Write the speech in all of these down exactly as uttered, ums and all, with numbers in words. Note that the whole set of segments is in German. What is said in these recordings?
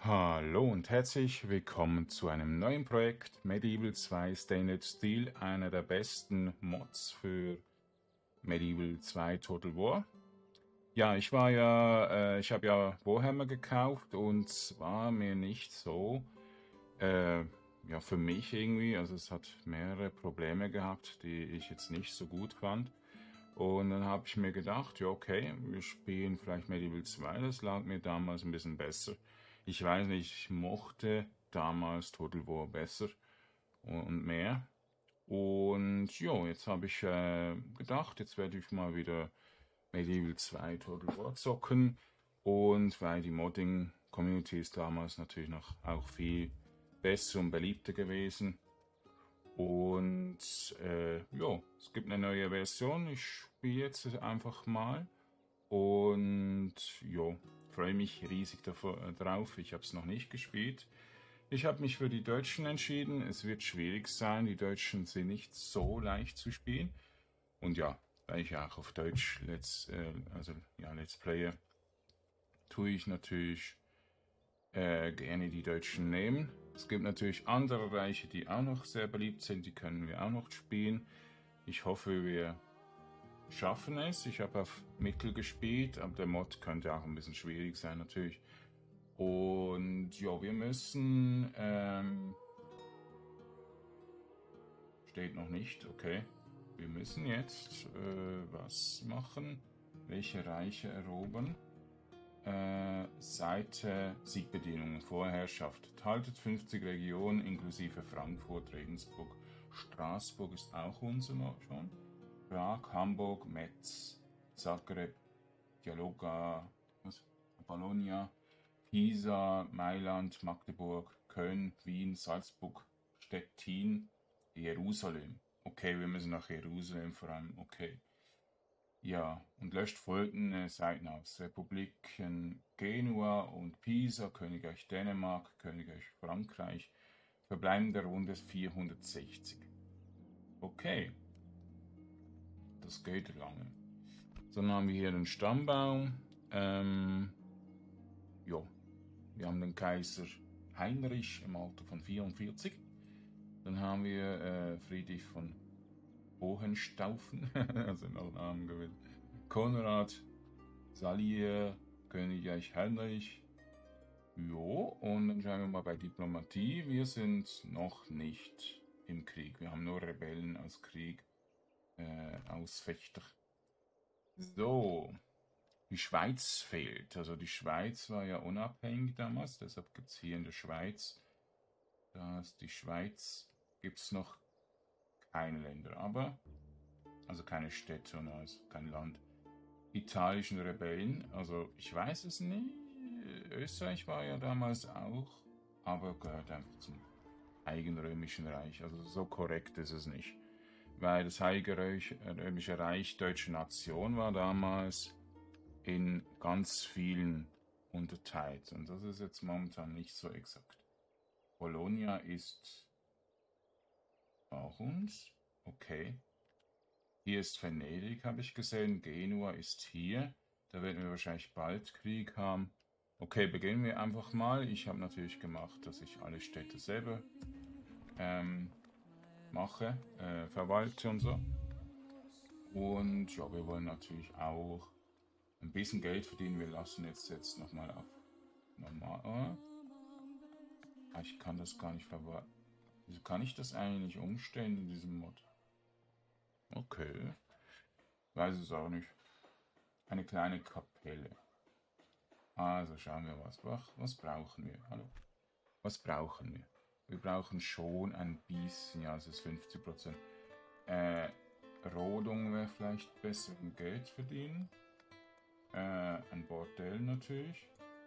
Hallo und herzlich willkommen zu einem neuen Projekt Medieval zwei Stained Steel, einer der besten Mods für Medieval zwei Total War. Ja, ich war ja, äh, ich habe ja Warhammer gekauft und es war mir nicht so, äh, ja, für mich irgendwie, also es hat mehrere Probleme gehabt, die ich jetzt nicht so gut fand. Und dann habe ich mir gedacht, ja okay, wir spielen vielleicht Medieval zwei, das lag mir damals ein bisschen besser. Ich weiß nicht, ich mochte damals Total War besser und mehr. Und ja, jetzt habe ich äh, gedacht, jetzt werde ich mal wieder Medieval zwei Total War zocken. Und weil die Modding-Community ist damals natürlich noch auch viel besser und beliebter gewesen. Und äh, ja, es gibt eine neue Version. Ich spiele jetzt einfach mal. Und ja, freue mich riesig davor, äh, drauf. Ich habe es noch nicht gespielt. Ich habe mich für die Deutschen entschieden. Es wird schwierig sein. Die Deutschen sind nicht so leicht zu spielen. Und ja, weil ich auch auf Deutsch Let's, äh, also, ja, Let's Player, tue ich natürlich äh, gerne die Deutschen nehmen. Es gibt natürlich andere Reiche, die auch noch sehr beliebt sind. Die können wir auch noch spielen. Ich hoffe, wir schaffen es. Ich habe auf Mittel gespielt, aber der Mod könnte auch ein bisschen schwierig sein natürlich. Und ja, wir müssen... Ähm, steht noch nicht, okay. Wir müssen jetzt äh, was machen? Welche Reiche erobern? Äh, Seite Siegbedingungen, Vorherrschaft. Haltet fünfzig Regionen inklusive Frankfurt, Regensburg. Straßburg ist auch unser noch schon. Prag, Hamburg, Metz, Zagreb, Dialoga, was? Bologna, Pisa, Mailand, Magdeburg, Köln, Wien, Salzburg, Stettin, Jerusalem. Okay, wir müssen nach Jerusalem vor allem. Okay. Ja, und löscht folgende Seiten aus. Republiken Genua und Pisa, Königreich Dänemark, Königreich Frankreich. Verbleibende Runde vierhundertsechzig. Okay, das geht lange. Dann haben wir hier den Stammbaum. Ähm, ja, wir haben den Kaiser Heinrich im Alter von vierundvierzig. Dann haben wir äh, Friedrich von Hohenstaufen, also noch Namen gewählt. Konrad, Salier, Königreich Heinrich. Jo, und dann schauen wir mal bei Diplomatie. Wir sind noch nicht im Krieg. Wir haben nur Rebellen aus Krieg, äh, Ausfechter. So, die Schweiz fehlt. Also die Schweiz war ja unabhängig damals, deshalb gibt es hier in der Schweiz, da ist die Schweiz, gibt es noch keine Länder, aber, also keine Städte und also kein Land. Italischen Rebellen, also ich weiß es nicht, Österreich war ja damals auch, aber gehört einfach zum Heiligen Römischen Reich, also so korrekt ist es nicht. Weil das Heilige Römische Reich deutsche Nation war damals in ganz vielen unterteilt. Und das ist jetzt momentan nicht so exakt. Bologna ist auch uns. Okay. Hier ist Venedig, habe ich gesehen. Genua ist hier. Da werden wir wahrscheinlich bald Krieg haben. Okay, beginnen wir einfach mal. Ich habe natürlich gemacht, dass ich alle Städte selber ähm, mache, äh, verwalte und so. Und ja, wir wollen natürlich auch ein bisschen Geld verdienen. Wir lassen jetzt jetzt nochmal auf normal. Ah, ich kann das gar nicht verwalten. Wieso kann ich das eigentlich nicht umstellen in diesem Mod? Okay, weiß es auch nicht. Eine kleine Kapelle. Also schauen wir was. Was brauchen wir? Hallo. Was brauchen wir? Wir brauchen schon ein bisschen, ja, es ist fünfzig Prozent. Äh, Rodung wäre vielleicht besser, um Geld verdienen. Äh, ein Bordell natürlich.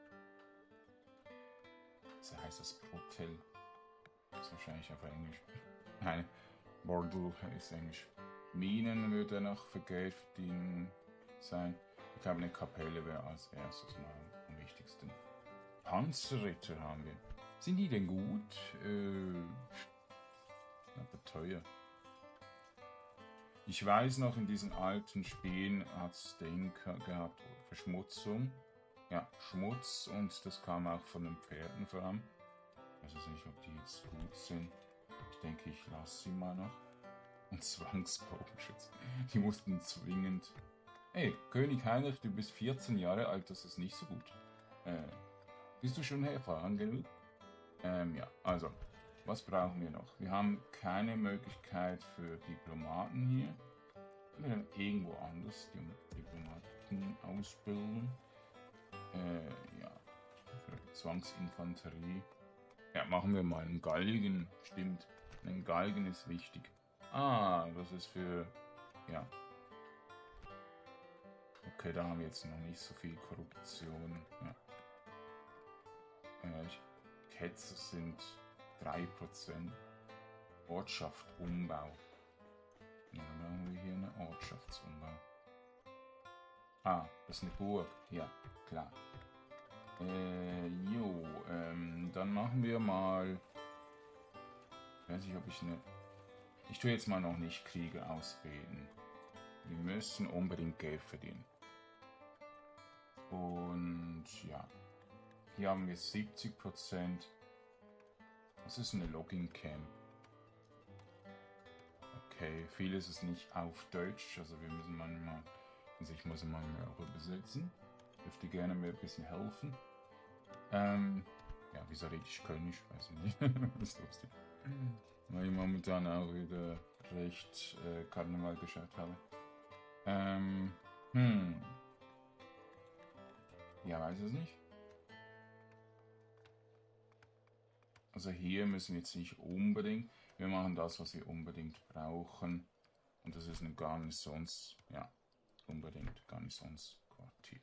So heißt das Bordell. Das ist wahrscheinlich auf Englisch. Nein, Bordel ist Englisch. Minen würde noch für Geld verdienen sein. Ich glaube, eine Kapelle wäre als erstes mal am wichtigsten. Panzerritter haben wir. Sind die denn gut? Äh, aber teuer. Ich weiß noch, in diesen alten Spielen hat es den gehabt, Verschmutzung. ja, Schmutz und das kam auch von den Pferden vor allem. Ich weiß nicht, ob die jetzt gut sind. Ich denke, ich lasse sie mal noch. Und Zwangsbogenschütze. Die mussten zwingend... Hey, König Heinrich, du bist vierzehn Jahre alt, das ist nicht so gut. Äh, bist du schon erfahren genug? Ähm, ja, also, was brauchen wir noch? Wir haben keine Möglichkeit für Diplomaten hier. Wir können irgendwo anders die Diplomaten ausbilden. Äh, ja, für Zwangsinfanterie. Ja, machen wir mal einen Galgen. Stimmt, ein Galgen ist wichtig. Ah, das ist für... Ja. Okay, da haben wir jetzt noch nicht so viel Korruption. Ja. Äh, Ketzer sind drei Prozent. Ortschaft Umbau. Ja, dann haben wir hier eine Ortschaftsumbau. Ah, das ist eine Burg. Ja, klar. Äh, jo, ähm, dann machen wir mal... Ich weiß nicht, ob ich eine... Ich tue jetzt mal noch nicht Kriege ausbilden. Wir müssen unbedingt Geld verdienen. Und ja, hier haben wir siebzig Prozent. Das ist eine Logging Camp. Okay, viel ist es nicht auf Deutsch, also wir müssen manchmal, also ich muss manchmal auch übersetzen. Dürfte gerne mir ein bisschen helfen. Ähm, ja, wieso rede ich Kölnisch? Weiß ich nicht. Das ist lustig. Weil ich momentan auch wieder recht äh, Karneval geschaut habe. Ähm, hm. Ja, weiß es nicht. Also hier müssen wir jetzt nicht unbedingt. Wir machen das, was wir unbedingt brauchen. Und das ist ein Garnisons, ja, unbedingt Garnisonsquartier.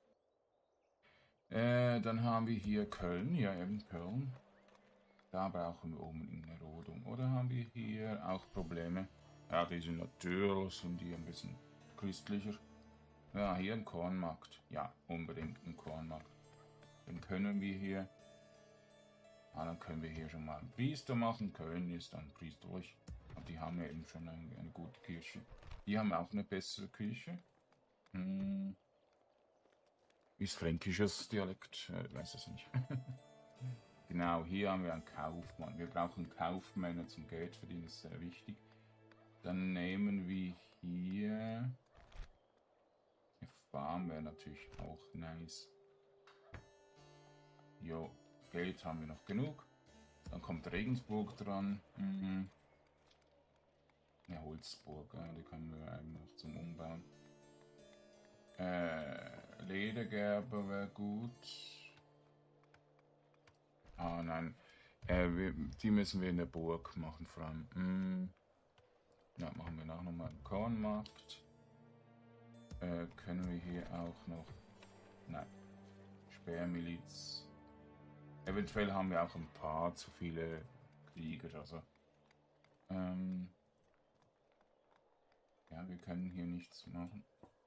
Äh, dann haben wir hier Köln, ja eben Köln. Da brauchen wir unbedingt eine Rodung. Oder haben wir hier auch Probleme? Ja, die sind natürlich, sind die ein bisschen christlicher. Ja, hier ein Kornmarkt. Ja, unbedingt ein Kornmarkt. Dann können wir hier... Ah, dann können wir hier schon mal einen Priester machen. Köln ist dann priesterlich. Und die haben ja eben schon eine, eine gute Kirche. Die haben auch eine bessere Kirche. Hm. Ist fränkisches Dialekt? Ich äh, weiß es nicht. Genau, hier haben wir einen Kaufmann. Wir brauchen Kaufmänner zum Geld verdienen, das ist sehr wichtig. Dann nehmen wir hier... Eine Farm wäre natürlich auch nice. Jo, Geld haben wir noch genug. Dann kommt Regensburg dran. Mhm. Ja, Holzburg, ja, die können wir eben noch zum Umbauen. Äh, Ledergerber wäre gut. Ah, nein. Äh, wir, die müssen wir in der Burg machen, vor allem. Mm. Ja, machen wir nachher nochmal einen Kornmarkt. Äh, können wir hier auch noch... Nein. Sperrmiliz. Eventuell haben wir auch ein paar zu viele Krieger, also... Ähm... Ja, wir können hier nichts machen.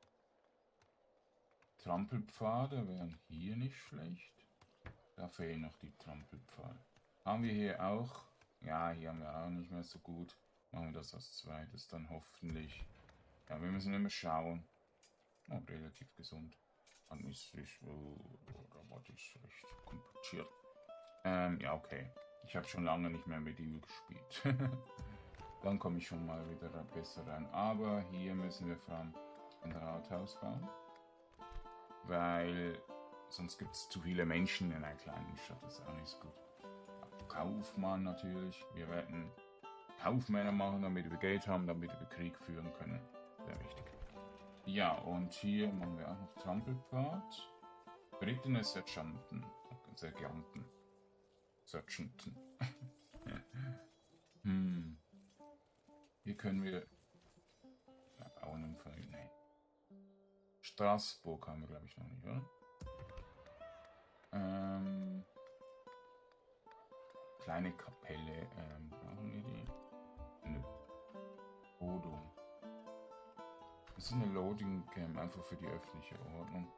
Trampelpfade wären hier nicht schlecht. Da fehlen noch die Trampelpfade. Haben wir hier auch? Ja, hier haben wir auch nicht mehr so gut. Machen wir das als zweites dann hoffentlich. Ja, wir müssen immer schauen. Oh, relativ gesund. Dann ist es, oh, das ist recht kompliziert. Ähm, ja, okay. Ich habe schon lange nicht mehr mit ihm gespielt. Dann komme ich schon mal wieder besser rein. Aber hier müssen wir vor allem ein Rathaus bauen. Weil sonst gibt es zu viele Menschen in einer kleinen Stadt. Das ist auch nicht so gut. Kaufmann natürlich. Wir werden Kaufmänner machen, damit wir Geld haben, damit wir Krieg führen können. Sehr wichtig. Ja, und hier machen wir auch noch Trampelpfad. Berittene Sergeanten. Sergeanten. Sergeanten. hm. Hier können wir... Ja, bauen im Fall. Nee. Straßburg haben wir, glaube ich, noch nicht, oder? Ähm... Kleine Kapelle, ähm, brauchen wir die? Eine Rodung. Das ist eine Loading Cam, einfach für die öffentliche Ordnung.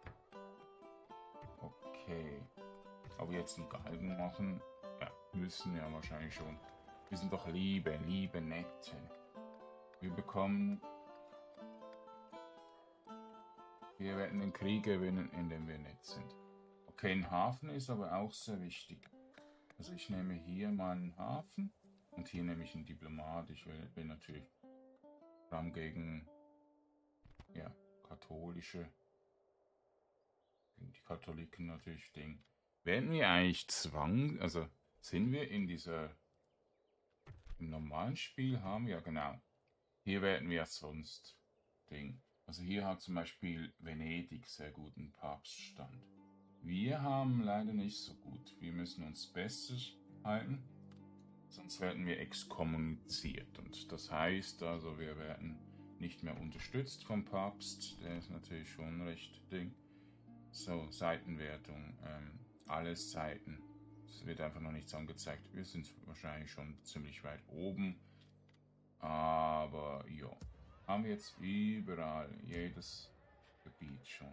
Okay. Aber jetzt einen Galgen machen? Ja, müssen ja wahrscheinlich schon. Wir sind doch liebe, liebe Nette. Wir bekommen... Wir werden den Krieg gewinnen, indem wir nett sind. Okay, ein Hafen ist aber auch sehr wichtig. Also ich nehme hier mal einen Hafen und hier nehme ich einen Diplomat. Ich will, will natürlich vor allem gegen ja, katholische, gegen die Katholiken natürlich Ding. Werden wir eigentlich zwang, also sind wir in dieser, im normalen Spiel haben wir, ja genau, hier werden wir sonst Ding. Also hier hat zum Beispiel Venedig sehr guten Papststand. Wir haben leider nicht so gut. Wir müssen uns besser halten, sonst werden wir exkommuniziert. Und das heißt also, wir werden nicht mehr unterstützt vom Papst. Der ist natürlich schon recht Ding. So, Seitenwertung. Ähm, alles Seiten. Es wird einfach noch nichts angezeigt. Wir sind wahrscheinlich schon ziemlich weit oben. Aber ja, haben wir jetzt überall, jedes Gebiet schon.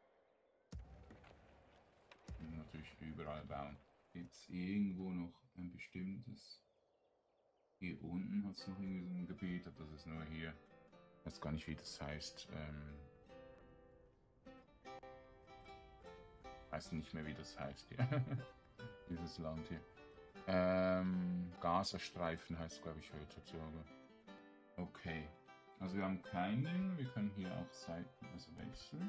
Und natürlich überall bauen. Gibt es irgendwo noch ein bestimmtes? Hier unten hat es noch irgendwie so ein Gebiet, aber das ist nur hier. Ich weiß gar nicht, wie das heißt. Ähm, weiß nicht mehr, wie das heißt hier. Dieses Land hier. Ähm, Gazastreifen heißt es, glaube ich, heutzutage. Okay. Also wir haben keinen. Wir können hier auch Seiten also wechseln.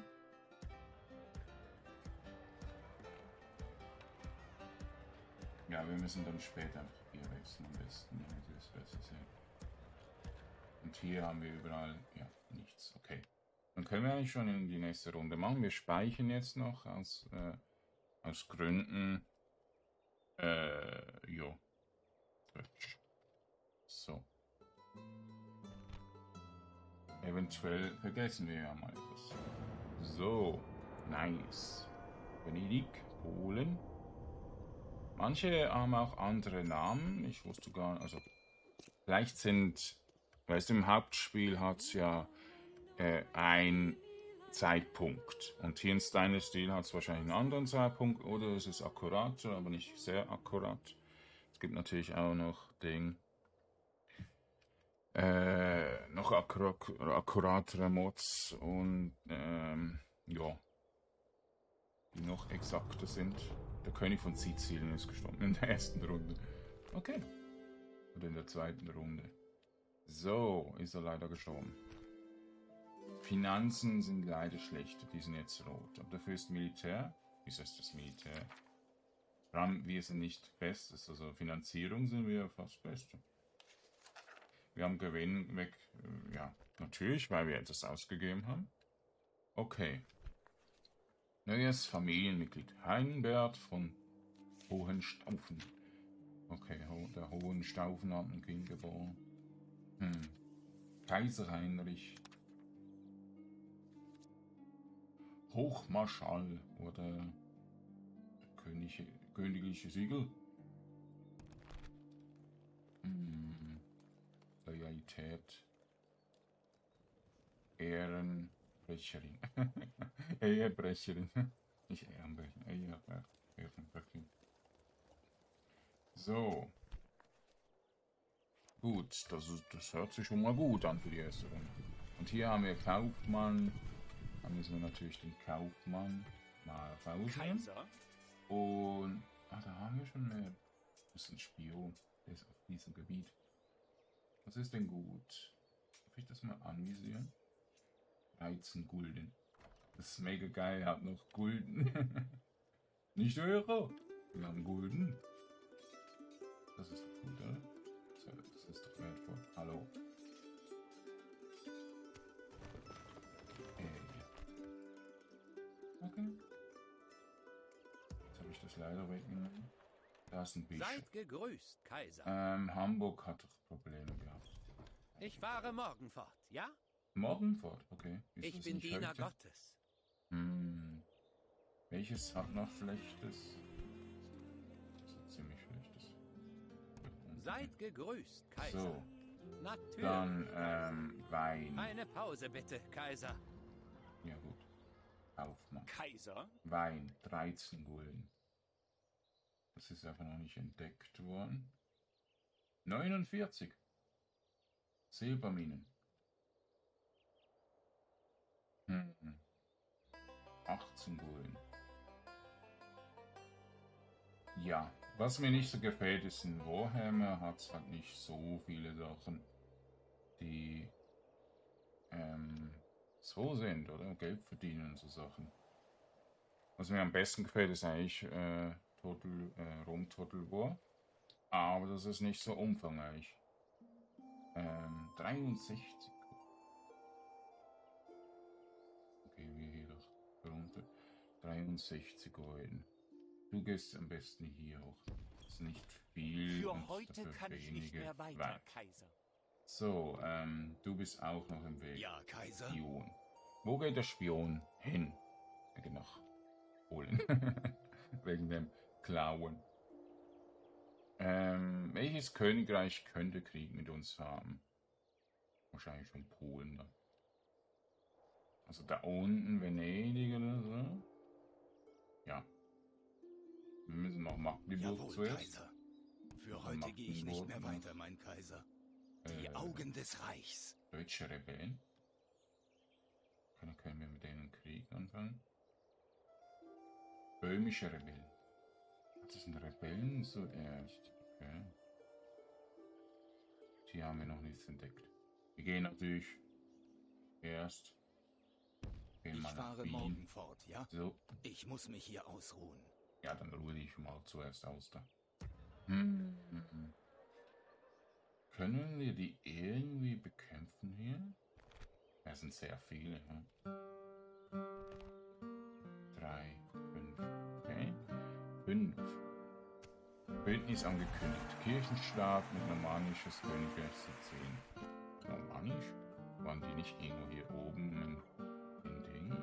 Ja, wir müssen dann später einfach hier wechseln am besten, damit wir es besser sehen. Und hier haben wir überall, ja, nichts. Okay. Dann können wir eigentlich schon in die nächste Runde machen. Wir speichern jetzt noch aus, äh, aus Gründen. Äh, jo. So. Eventuell vergessen wir ja mal etwas. So. Nice. Venedig, Polen. Manche haben auch andere Namen. Ich wusste gar nicht, also vielleicht sind, weißt du, im Hauptspiel hat es ja äh, ein Zeitpunkt. Und hier in Steiner Stil hat es wahrscheinlich einen anderen Zeitpunkt oder es ist akkurater, aber nicht sehr akkurat. Es gibt natürlich auch noch den äh, noch akkur akkuratere Mods und ähm, ja, die noch exakter sind. Der König von Sizilien ist gestorben in der ersten Runde. Okay. Oder in der zweiten Runde. So, ist er leider gestorben. Finanzen sind leider schlecht, die sind jetzt rot. Aber dafür ist Militär. Wieso ist das Militär? Vor allem, wir sind nicht Bestes, also Finanzierung sind wir fast Beste. Wir haben Gewinn weg, ja, natürlich, weil wir etwas ausgegeben haben. Okay. Neues Familienmitglied. Heinbert von Hohenstaufen. Okay, der Hohenstaufen hat ein Kind geboren. Hm. Kaiser Heinrich. Hochmarschall oder König, königliche Siegel. Hm. Loyalität. Ehrenbrecherin. Ehebrecherin. Nicht Ehrenbrecherin. Ehrenbrecherin. So. Gut, das, ist, das hört sich schon mal gut an für die erste Runde. Und hier haben wir Kaufmann. Dann müssen wir natürlich den Kaufmann mal rausnehmen. Kaiser. Und, ah, da haben wir schon mehr. Das ist ein Spion. Der ist auf diesem Gebiet. Was ist denn gut? Darf ich das mal anvisieren? dreizehn Gulden. Das ist mega geil. Er hat noch Gulden. Nicht Euro. Wir haben Gulden. Das ist doch gut, oder? Das ist doch wertvoll. Hallo. Okay. Jetzt habe ich das leider weggenommen. Da ist ein Bischof. Seid gegrüßt, Kaiser. Ähm, Hamburg hat doch Probleme gehabt. Ich fahre morgen fort, ja? Morgen fort? Okay. Ist ich das bin nicht Diener heute? Gottes. Hm. Welches hat noch Schlechtes? Das hat ziemlich Schlechtes. Seid gegrüßt, Kaiser. So. Natürlich. Dann, ähm, Wein. Eine Pause bitte, Kaiser. Ja gut. Kaufmann. Kaiser? Wein, dreizehn Gulden. Das ist einfach noch nicht entdeckt worden. neunundvierzig. Silberminen. Hm. achtzehn Gulden. Ja, was mir nicht so gefällt, ist, in Warhammer hat es halt nicht so viele Sachen, die ähm, so sind, oder? Geld verdienen und so Sachen. Was mir am besten gefällt, ist eigentlich äh, Total, äh, Rom Total War. Aber das ist nicht so umfangreich. Ähm, dreiundsechzig. Gehen wir hier doch runter. dreiundsechzig Golden. Du gehst am besten hier hoch. Das ist nicht viel Für und heute dafür kann ich nicht wenige mehr weiter, weit. Kaiser. So, ähm, du bist auch noch im Weg. Ja, Kaiser. Spion. Wo geht der Spion hin? Er geht nach Polen. Wegen dem Klauen. Ähm, welches Königreich könnte Krieg mit uns haben? Wahrscheinlich schon Polen dann. Also da unten Venedig oder so. Ja. Wir müssen noch Magdeburg Jawohl, zuerst. Kaiser. Für Also heute gehe ich nicht mehr Magdeburg weiter, mein Kaiser. Die äh, Augen des Reichs. Deutsche Rebellen. Können, können wir mit denen einen Krieg anfangen? Böhmische Rebellen. Das sind Rebellen zuerst. Okay. Die haben wir noch nicht entdeckt. Wir gehen natürlich erst. Gehen Ich mal nach fahre Wien. morgen fort, ja? So. Ich muss mich hier ausruhen. Ja, dann ruhe ich mal zuerst aus da. Hm. Mhm. Können wir die irgendwie bekämpfen hier? Es sind sehr viele. Hm? Drei, fünf. Okay. Fünf. Bündnis angekündigt. Kirchenstaat mit normannisches Königreich Sizilien. Normannisch? Waren die nicht irgendwo hier oben in, in Dingen?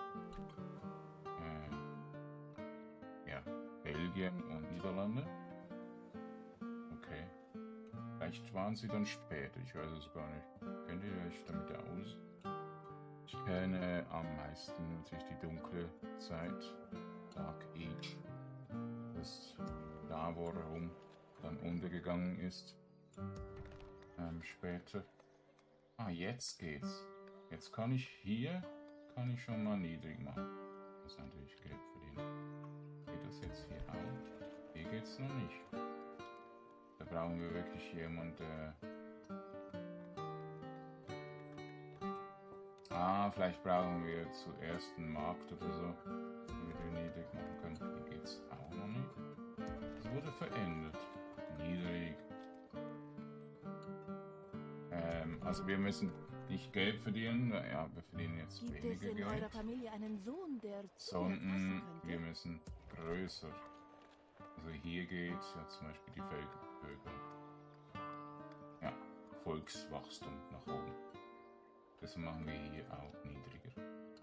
Äh, ja. Belgien und Niederlande. Okay. Vielleicht waren sie dann später. Ich weiß es gar nicht. Kennt ihr euch damit aus? Ich kenne am meisten natürlich die dunkle Zeit. Dark Age. Das ist da, wo Rom dann untergegangen ist. Ähm, später. Ah, jetzt geht's. Jetzt kann ich hier, kann ich schon mal niedrig machen. Das ist natürlich Geld verdienen. Geht das jetzt hier auch? Hier geht's noch nicht. Da brauchen wir wirklich jemanden, der... Ah, vielleicht brauchen wir zuerst einen Markt oder so, damit wir niedrig machen können. Hier geht's auch noch nicht. Es wurde verändert. Niedrig. Ähm, also wir müssen nicht Geld verdienen. Ja, wir verdienen jetzt Gibt es weniger in Geld. eurer Familie einen Sohn, der zu mir Sondern passen wir könnte? müssen größer. Also hier geht ja zum Beispiel die Völkerbevölkerung. Ja, Volkswachstum nach oben. Das machen wir hier auch niedriger.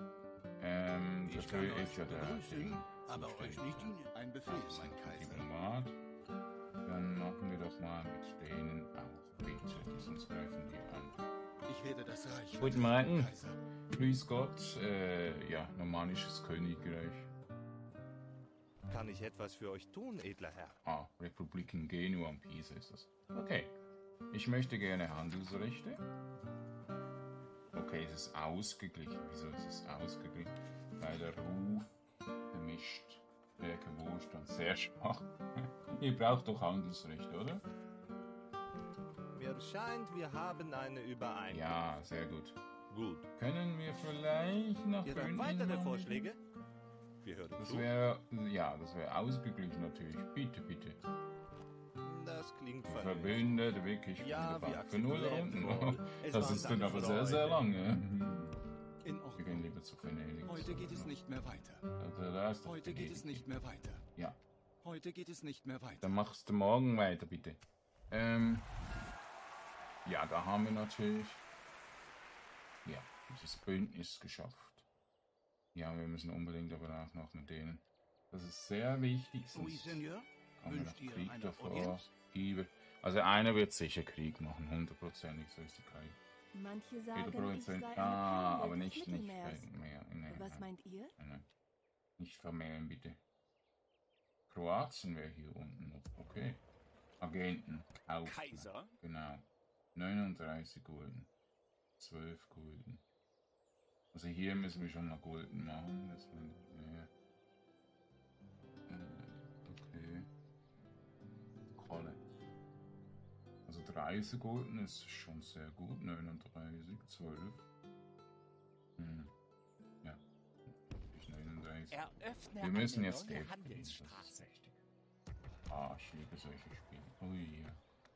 Ähm, Ich dafür kann ist ja euch der begrüßen, Ding aber euch zuständig. nicht dienen. Ein Befehl, Das mein ist ein Kaiser. Diplomat. Dann machen wir doch mal mit denen auch bitte, sonst greifen die an. Ich werde das Reich Guten vertreten, Morgen. Kaiser. Grüß Gott, äh, ja, normannisches Königreich. Kann ich etwas für euch tun, edler Herr? Ah, Republik in Genua und Pisa ist das. Okay. Ich möchte gerne Handelsrechte. Okay, es ist ausgeglichen. Wieso ist es ausgeglichen? Weil der Ruf gemischt. Stärke, Wohlstand, sehr schwach. Ihr braucht doch Handelsrecht, oder? Mir scheint, wir haben eine Übereinkunft. Ja, sehr gut. Gut. Können wir vielleicht noch Ihr habt Bündnis weitere machen? Vorschläge? Wir hören Das zu. wäre, ja, das wäre ausgeglichen natürlich. Bitte, bitte. Das klingt vernünftig. Verbündet, wirklich Ja, wunderbar. wir Für null akzeptieren Runden. wohl. Es Das war ist dann eine aber sehr, Freude. sehr lange. In Wir gehen Ordnung. lieber zu Venedig. Heute geht es nicht mehr weiter. Also, da ist doch Heute geht Venedig. es nicht mehr weiter. Ja, Heute geht es nicht mehr weiter. dann machst du morgen weiter, bitte. Ähm, ja, da haben wir natürlich, ja, dieses Bündnis geschafft. Ja, wir müssen unbedingt aber auch noch mit denen. Das ist sehr wichtig, Oui, sonst Seigneur. haben wir noch Wünscht ihr Krieg eine davor. Audienz? Über. Also einer wird sicher Krieg machen, hundertprozentig, so ist die K I. Manche sagen, ich Prozent. sei eine Ah, Perle aber des nicht, nicht Mittelmeers. mehr. Nein, Was nein, meint ihr? nein, nein. Nicht vermehren, bitte. Kroatien wäre hier unten noch. Okay. Agenten. Kaufen. Kaiser? Genau. neununddreißig Gulden. zwölf Gulden. Also hier müssen wir schon mal Gulden machen. Das wird mehr. Äh, okay. mit Reisegulden ist schon sehr gut. neununddreißig, zwölf. Hm. Ja. neununddreißig. Eröffne Wir müssen eine jetzt neue Geld verdienen, das ist Handelsstraße. wichtig. Ah, ich liebe solche Spiele. Oh ja.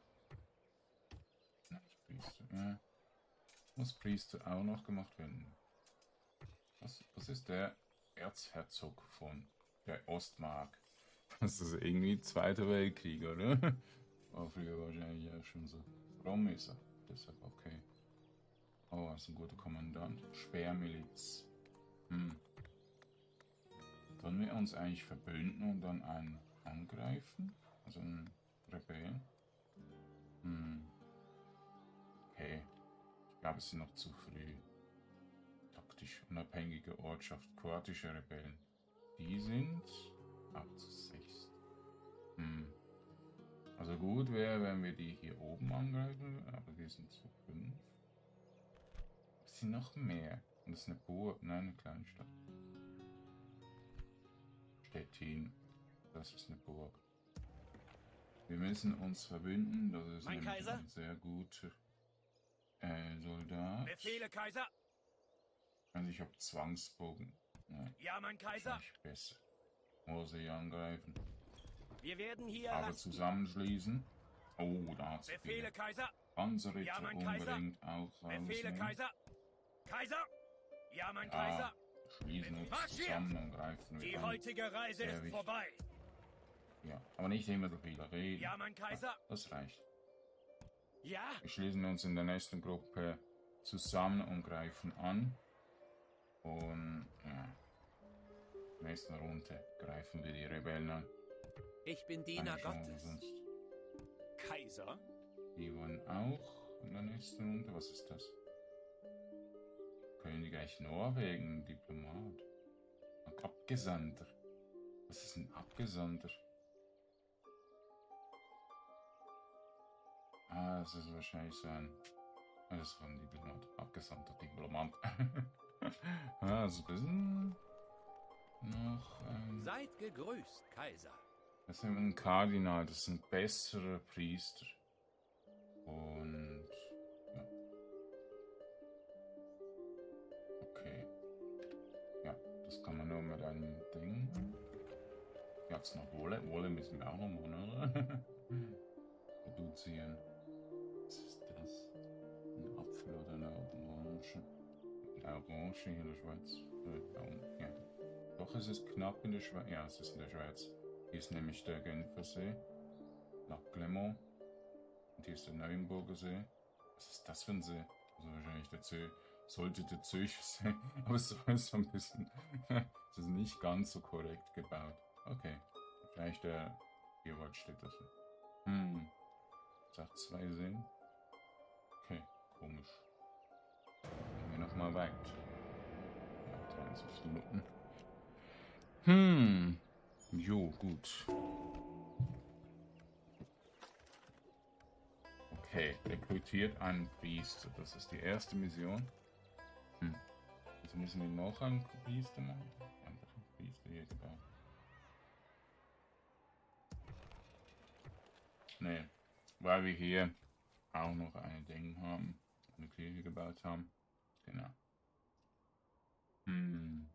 Nicht Priester. Ja. Muss Priester auch noch gemacht werden. Was, was ist der Erzherzog von der Ostmark? Das ist irgendwie Zweiter Weltkrieg, oder? War früher wahrscheinlich ja schon so. Rom ist er. Deshalb okay. Oh, er ist ein guter Kommandant. Speermiliz. Hm. Sollen wir uns eigentlich verbünden und dann einen angreifen? Also einen Rebellen? Hm. Okay. Ich glaube, es ist noch zu früh. Taktisch unabhängige Ortschaft. Kroatische Rebellen. Die sind ab zu sechs. Hm. Also gut wäre, wenn wir die hier oben angreifen, aber die sind zu fünf. Es sind noch mehr. Und das ist eine Burg, nein, eine kleine Stadt. Stettin. Das ist eine Burg. Wir müssen uns verbünden. Das ist Mein nämlich Kaiser? ein sehr guter äh, Soldat. Befehle, Kaiser! Also ich habe Zwangsbogen. Ja, Ja, mein Kaiser! wahrscheinlich besser. Muss ich angreifen. Wir werden hier Aber rasten. zusammenschließen. Oh, da hat's Befehle, viele. Kaiser! Panzerritter Ja, mein Kaiser. unbedingt auch Befehle, rausnehmen. Kaiser! Kaiser! Ja, mein Ja, Kaiser! schließen uns Marschiert! zusammen und greifen Die wir an. heutige Reise Sehr ist wichtig. vorbei. Ja, aber nicht immer so viel reden. Ja, mein Kaiser! Das reicht. Ja! Wir schließen uns in der nächsten Gruppe zusammen und greifen an. Und ja, in der nächsten Runde greifen wir die Rebellen an. Ich bin Diener Keine Chance Gottes. sonst. Kaiser? Die wollen auch in der nächsten Runde. Was ist das? Königreich Norwegen, Diplomat. Ein Abgesandter. Was ist ein Abgesandter? Ah, das ist wahrscheinlich so ein... Ah, das war ein Diplomat. Abgesandter Diplomat. Ah, also das ist noch... Ähm, Seid gegrüßt, Kaiser. das ist ein Kardinal. Das ist ein besserer Priester. Und... Ja. Okay. Ja, das kann man nur mit einem Ding... Jetzt noch Wolle. Wolle müssen wir auch noch machen, oder? Produzieren. Was ist das? Ein Apfel oder eine Orange? Eine Orange hier in der Schweiz. Äh, ja. Doch, es ist knapp in der Schweiz. Ja, es ist in der Schweiz. Hier ist nämlich der Genfersee. Nach Clermont. Und hier ist der Neuenburger See. Was ist das für ein See? Also wahrscheinlich der Zö. Sollte der Zürcher See. Aber es ist so ein bisschen. Es ist nicht ganz so korrekt gebaut. Okay. Vielleicht der. Hier weit steht das. Hm. Sagt zwei Seen. Okay, komisch. Gehen wir nochmal weit. Ja, dreiundzwanzig Minuten. Hm. Jo, gut. Okay, rekrutiert einen Priester. Das ist die erste Mission. Hm. Jetzt müssen wir noch einen Priester machen. Einfach einen Priester hier gebaut. Nee, weil wir hier auch noch ein Ding haben, eine Kirche gebaut haben. Genau. Hm.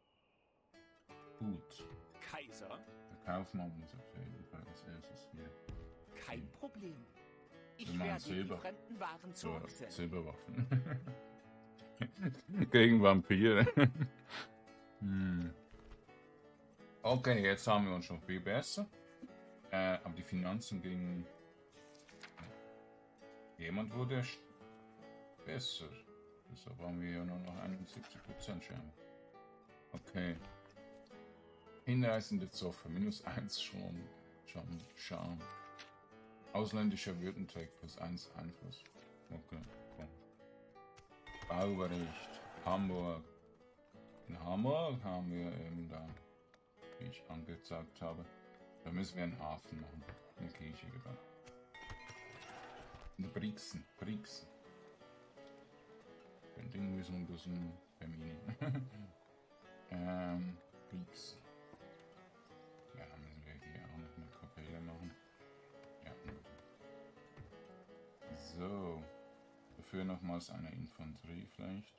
Gut. Kaiser? Der Kaufmann muss auf jeden Fall als erstes hier. Kein Problem. Ich Wir machen werde Silber. die fremden Waren So, zurücksenden. Silberwaffen. Gegen Vampire. hm. Okay, jetzt haben wir uns schon viel besser. Äh, aber die Finanzen gingen. Jemand wurde besser. Deshalb haben wir ja nur noch einundsiebzig Prozent Schaden. Okay. Hinreißende Zoffer, minus eins schon. Schaden. Schaden. Ausländischer Würdenträger plus eins Einfluss. Okay, komm. Baubericht. Hamburg. In Hamburg haben wir eben da, wie ich angezeigt habe, da müssen wir einen Hafen machen. Eine Kirche gebaut. Und Brixen. Brixen. Den Ding müssen wir ein bisschen feminin. ähm, Brixen. Ja, müssen wir hier auch noch eine Kapelle machen. Ja, So. Dafür nochmals eine Infanterie vielleicht.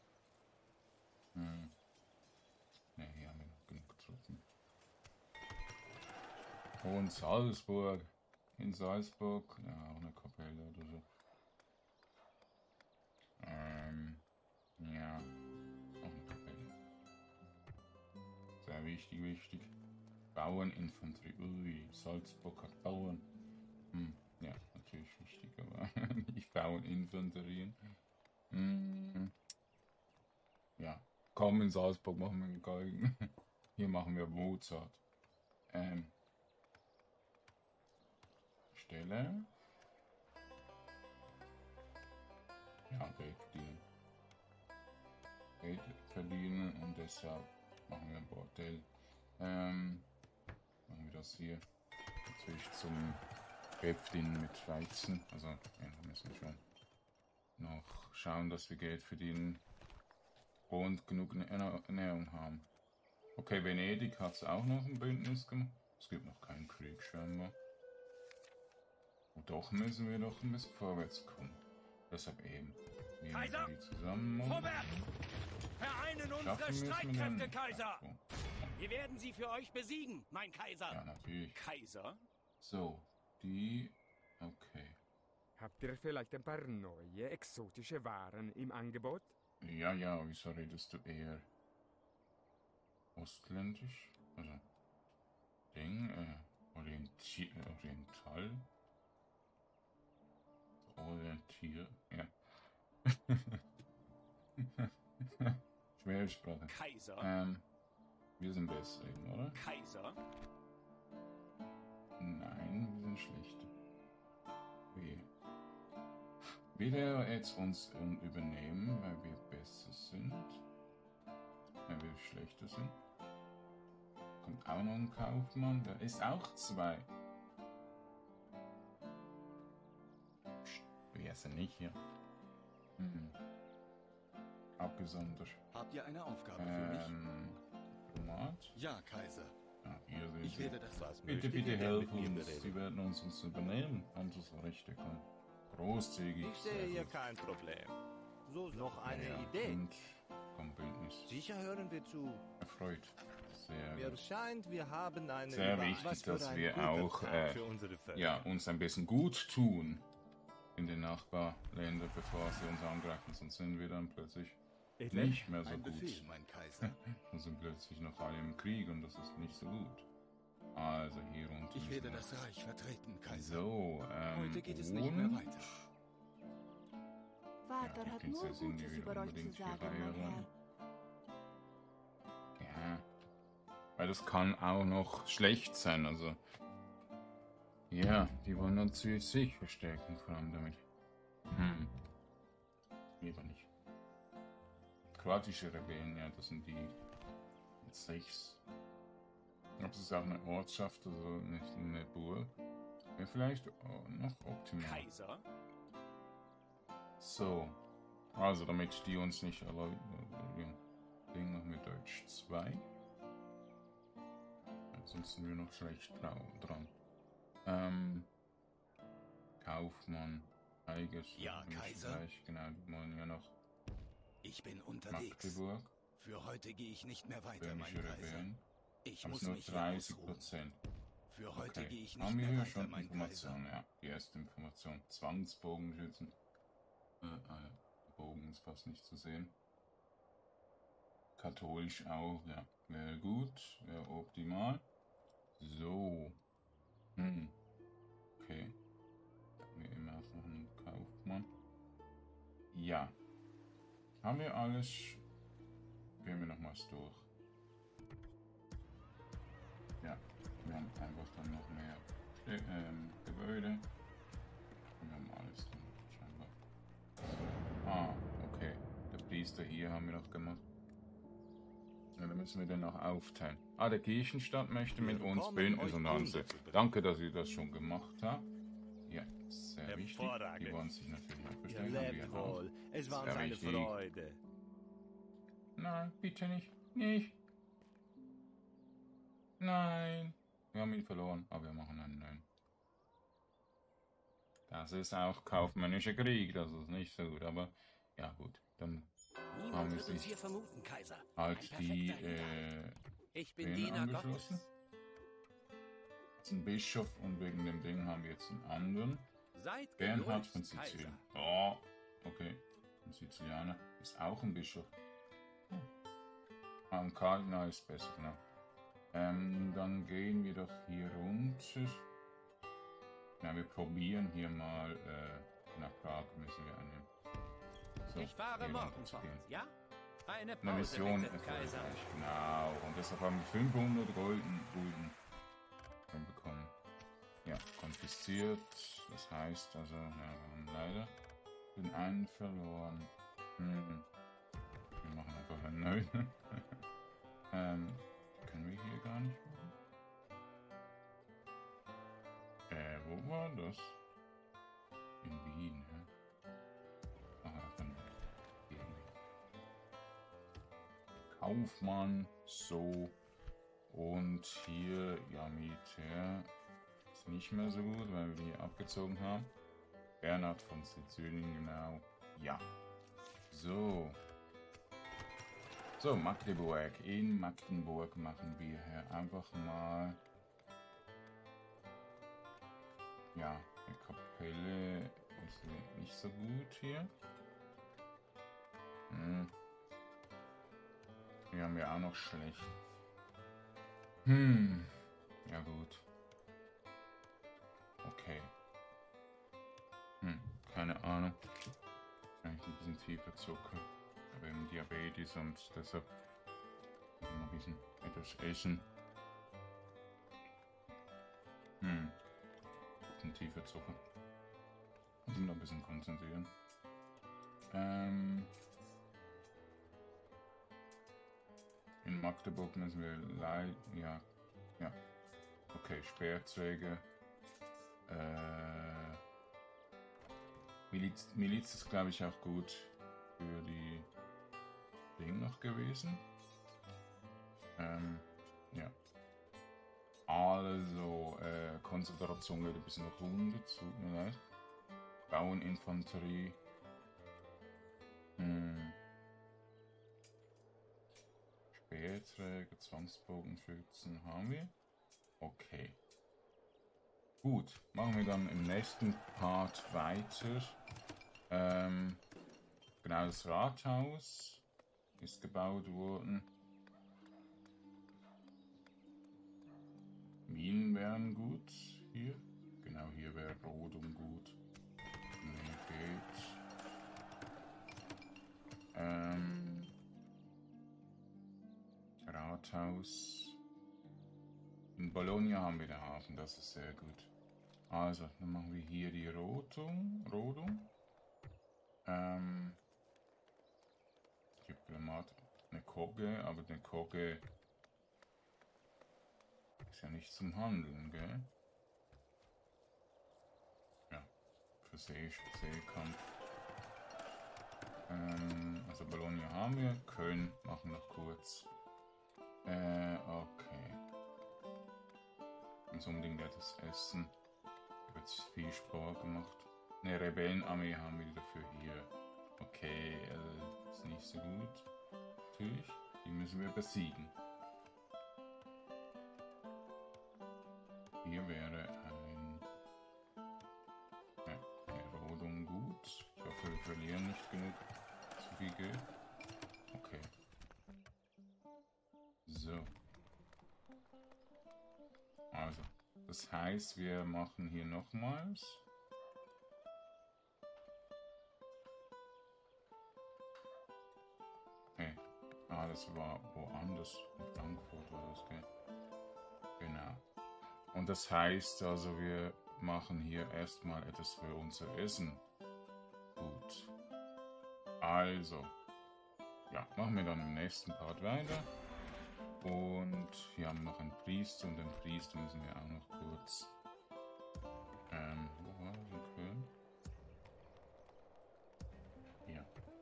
Hm. Ne, hier haben wir noch genug Truppen. Und Salzburg. In Salzburg. Ja, auch eine Kapelle oder so. Ähm. Ja. Auch eine Kapelle. Sehr wichtig, wichtig. Bauerninfanterie. Ui, Salzburg hat Bauern. Hm. Ja, natürlich wichtig, aber nicht Bauerninfanterien. Hm. Ja. Komm, in Salzburg machen wir Geigen. Hier machen wir Mozart. Ähm. Stelle. Ja, Geld verdienen. Geld verdienen und deshalb machen wir ein Bordell. Ähm. Machen wir das hier. Natürlich zum Geld verdienen mit Weizen. Also, ja, da müssen wir schon noch schauen, dass wir Geld verdienen. Und genug Ernährung haben. Okay, Venedig hat es auch noch ein Bündnis gemacht. Es gibt noch keinen Krieg, scheinbar. Und doch müssen wir doch ein bisschen vorwärts kommen. Deshalb eben. Nehmen Kaiser! wir die zusammen. Vorwärts! Vereinen unsere Schaffen wir es mit Streitkräfte, dem- Kaiser! So. Wir werden sie für euch besiegen, mein Kaiser! Ja, natürlich. Kaiser? So, die. Okay. Habt ihr vielleicht ein paar neue, exotische Waren im Angebot? Ja, ja, wieso redest du eher ostländisch? Also, Ding, äh, Orienti Oriental? Orientier, ja. Schwere Sprache. Kaiser? Ähm, wir sind besser eben, oder? Kaiser? Nein, wir sind schlechter. Wie? Will er jetzt uns um, übernehmen, weil wir besser sind? Weil wir schlechter sind? Kommt auch noch ein Kaufmann, der ist auch zwei. Psst, wer ist er nicht hier? Hm. Abgesondert. Habt ihr eine Aufgabe für mich? Ähm, Diplomat? Ja, Kaiser. Ja, hier sind Ich sie. werde das. Was Bitte, möchtet bitte ihr denn mit helfen mir uns. bereden? Sie werden uns, uns übernehmen. Unsere Rechte kommen. Großzügig. Ich sehe sehr hier gut. kein Problem. So, noch eine Ja, Idee. Und vom Bündnis. Sicher hören wir zu. Erfreut. Sehr Mir gut. scheint, wir haben eine Sehr Über- wichtig, Was für dass ein wir guter auch, Tag äh, für unsere Völker. Ja, uns ein bisschen gut tun in den Nachbarländern, bevor sie uns angreifen. Sonst sind wir dann plötzlich Edle? nicht mehr so Ein gut. Befehl, mein Kaiser. Dann sind plötzlich noch alle im Krieg und das ist nicht so gut. Also hier runter. Ich werde müssen wir- das Reich vertreten, Kaiser. So, ähm, Heute geht es und nicht mehr weiter. Vater die hat nur Prinzessin, die Gutes will über euch zu unbedingt hier sagen, mein heiraten. Herr. Ja. Weil das kann auch noch schlecht sein, also. Ja, die wollen dann zu sich verstärken, vor allem damit. Hm. Lieber nicht. Kroatische Rebellen, ja, das sind die sechs. Das ist auch eine Ortschaft, also nicht eine Burg. Ja, vielleicht oh, noch optimal. Kaiser? So. Also, damit die uns nicht erlauben. Ding machen wir Deutsch zwei. Sonst sind wir noch schlecht dran. Ähm, Kaufmann, Eiges, Ja, Kaiser. Österreich, genau, die wollen ja noch Ich bin unterwegs. Magdeburg, Für heute gehe ich nicht mehr weiter, mein böhmische Kaiser. Rebellen. Ich Aber es muss sind nur mich hier dreißig ausruhen. Prozent. Für heute Okay. gehe ich nicht Haben wir mehr hier weiter, schon mein Informationen? Kaiser. Ja, die erste Information. Zwangsbogenschützen. Äh, äh, Bogen ist fast nicht zu sehen. Katholisch auch, ja. Wäre gut, wäre optimal. So. Hm. Okay. Wir immer auch noch einen Kaufmann. Ja. Haben wir alles? Gehen wir nochmals durch. Ja. Wir haben einfach dann noch mehr Ste ähm, Gebäude. Wir haben alles drin, scheinbar. Ah, okay. Der Priester hier haben wir noch gemacht. Ja, dann müssen wir den noch aufteilen. Ah, der Kirchenstadt möchte mit Wir uns kommen, Bündnis euch und Kunde Hanse. zu bringen. Danke, dass ihr das schon gemacht habt. Ja, sehr wichtig. Hervorragend. Die wollen sich natürlich auch Ihr verstehen. haben lebt wir auch. wohl. Es war uns Sehr eine wichtig. Freude. Nein, bitte nicht. Nicht. Nein. Wir haben ihn verloren, aber wir machen einen neuen. Das ist auch kaufmännischer Krieg, das ist nicht so gut, aber ja gut, dann Niemand haben wir wird uns sich hier vermuten, Kaiser. halt Ein die perfekter Hinweis. äh, Ich bin den Diener angeschlossen. Gottes. Jetzt ein Bischof und wegen dem Ding haben wir jetzt einen anderen. Seid Bernhard von gegrüßt, Sizilien. Kaiser. Oh, okay. Ein Sizilianer ist auch ein Bischof. Hm. Ah, ein Kardinal ist besser, genau. Ähm, dann gehen wir doch hier runter. Ja, wir probieren hier mal äh, nach Prag müssen wir annehmen. So, Ich fahre hier morgen runter zu fort, gehen. ja? Eine Eine Pause, Mission bitte, Kaiser. erfolgreich, genau. Und deshalb haben wir fünfhundert Golden Gulden schon bekommen. Ja, konfisziert. Das heißt also, ja, wir haben leider den einen verloren. Hm. Wir machen einfach einen neuen. ähm, können wir hier gar nicht machen? Äh, wo war das? In Wien, ja. Ah, dann irgendwie. Kaufmann, so. Und hier, ja, Militär ist nicht mehr so gut, weil wir hier abgezogen haben. Bernhard von Sizilien, genau. Ja. So. So, Magdeburg. In Magdeburg machen wir hier einfach mal. Ja, eine Kapelle ist nicht so gut hier. Hm. Hier haben wir auch noch schlecht. Hm. Ja gut. Okay. Hm. Keine Ahnung. Vielleicht ein bisschen tiefer Zucker. Aber eben Diabetes und deshalb noch ein bisschen etwas essen. Hm. Ein tiefer Zucker. Und noch ein bisschen konzentrieren. Ähm. In Magdeburg müssen wir leider. Ja. Ja. Okay, Speerzeuge. Äh. Miliz, Miliz ist, glaube ich, auch gut für die Ding noch gewesen. Ähm. Ja. Also, äh, Konzentration geht ein bisschen runter, tut mir leid. Baueninfanterie. Hm. Speerträger, Zwangsbogenschützen haben wir. Okay. Gut, machen wir dann im nächsten Part weiter. Ähm, genau, das Rathaus ist gebaut worden. Minen wären gut hier. Genau, hier wäre Rodung gut. Nee, geht. Ähm, Rathaus. In Bologna haben wir den Hafen, das ist sehr gut. Also, dann machen wir hier die Rodung. Rodung. Ähm, Diplomat. Eine Kogge, aber eine Kogge ist ja nicht zum Handeln, gell? Ja, für See, Seekampf. Ähm, also Bologna haben wir. Köln machen noch kurz. Äh, okay. Uns unbedingt etwas essen. Ich habe jetzt viel Sport gemacht. Eine Rebellenarmee haben wir dafür hier. Okay, äh, ist nicht so gut. Natürlich, die müssen wir besiegen. Hier wäre ein, ja, eine Rodung gut. Ich hoffe, wir verlieren nicht genug zu viel Geld. Okay. So. Also, das heißt, wir machen hier nochmals. Hey. Ah, das war woanders. In Frankfurt war das, gell? Genau. Und das heißt also, wir machen hier erstmal etwas für unser Essen. Gut. Also. Ja, machen wir dann im nächsten Part weiter. Und hier haben wir noch einen Priester und den Priester müssen wir auch noch kurz. Ähm, wo war das in Köln? Hier.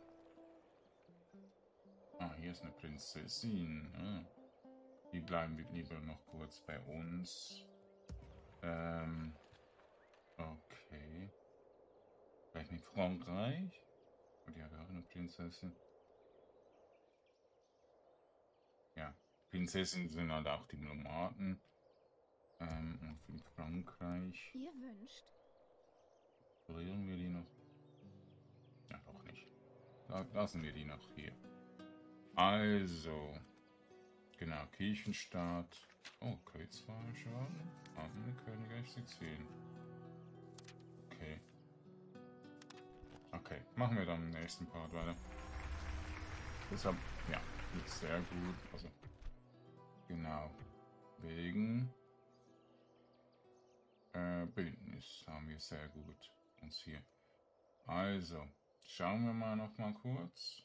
Ah, hier ist eine Prinzessin. Ah. Die bleiben wir lieber noch kurz bei uns. Ähm, okay. Frankreich. Und die hat auch eine Prinzessin. Ja, Prinzessinnen sind halt auch Diplomaten. Ähm, und in Frankreich. Ihr wünscht. Verlieren wir die noch? Ja, doch nicht. La- Lassen wir die noch hier. Also. Genau, Kirchenstaat. Oh, Kreuzfahrtschaden. Haben Königreich Sizilien. Okay. Okay, machen wir dann im nächsten Part weiter. Deshalb, ja, geht sehr gut. Also, genau. Wegen äh, Bündnis haben wir sehr gut uns hier. Also, schauen wir mal noch mal kurz.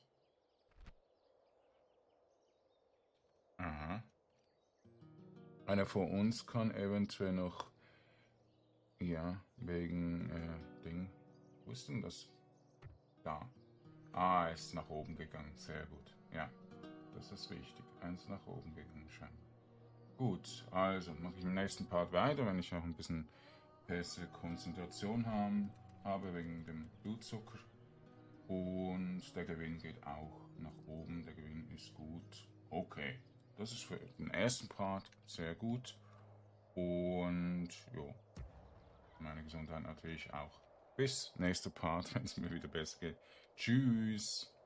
Aha. Einer von uns kann eventuell noch, ja, wegen äh, Ding. Wo ist denn das? Da. Ah, er ist nach oben gegangen. Sehr gut. Ja, das ist wichtig. Eins nach oben gegangen scheinbar. Gut, also mache ich im nächsten Part weiter, wenn ich noch ein bisschen bessere Konzentration haben, habe wegen dem Blutzucker. Und der Gewinn geht auch nach oben. Der Gewinn ist gut. Okay, das ist für den ersten Part sehr gut. Und jo, meine Gesundheit natürlich auch. Bis nächster Part, wenn es mir wieder besser geht. Tschüss.